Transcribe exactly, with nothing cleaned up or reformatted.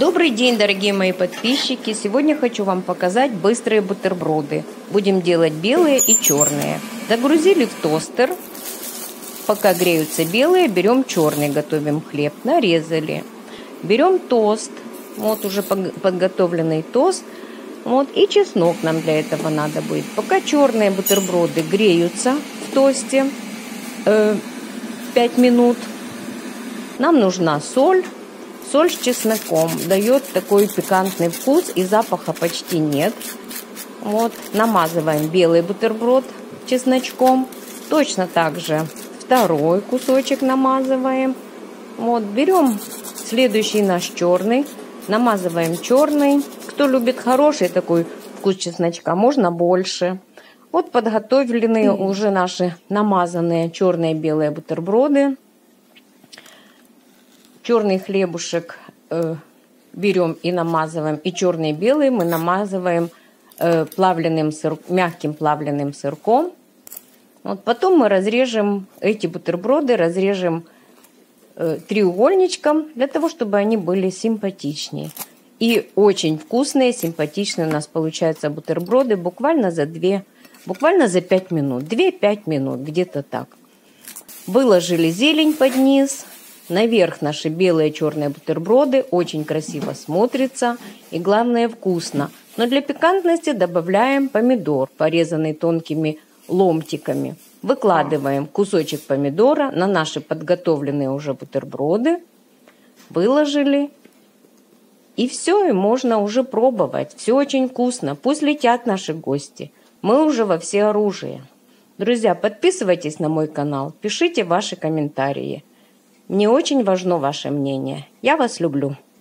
Добрый день, дорогие мои подписчики! Сегодня хочу вам показать быстрые бутерброды. Будем делать белые и черные. Загрузили в тостер. Пока греются белые, берем черный, готовим хлеб. Нарезали. Берем тост. Вот уже подготовленный тост. Вот, и чеснок нам для этого надо будет. Пока черные бутерброды греются в тосте э, пять минут, нам нужна соль. Соль с чесноком дает такой пикантный вкус, и запаха почти нет. Вот, намазываем белый бутерброд чесночком. Точно так же второй кусочек намазываем. Вот, берем следующий наш черный, намазываем черный. Кто любит хороший такой вкус чесночка, можно больше. Вот подготовленные mm. уже наши намазанные черные и белые бутерброды. Черный хлебушек э, берем и намазываем, и черный и белый мы намазываем э, плавленым сыр, мягким плавленым сырком. Вот потом мы разрежем эти бутерброды, разрежем э, треугольничком, для того, чтобы они были симпатичнее. И очень вкусные, симпатичные у нас получаются бутерброды буквально за две, буквально за пять минут. две-пять минут, где-то так. Выложили зелень под низ. Наверх наши белые и черные бутерброды. Очень красиво смотрится и, главное, вкусно. Но для пикантности добавляем помидор, порезанный тонкими ломтиками. Выкладываем кусочек помидора на наши подготовленные уже бутерброды. Выложили. И все, и можно уже пробовать. Все очень вкусно. Пусть летят наши гости. Мы уже во всеоружии. Друзья, подписывайтесь на мой канал. Пишите ваши комментарии. Мне очень важно ваше мнение. Я вас люблю.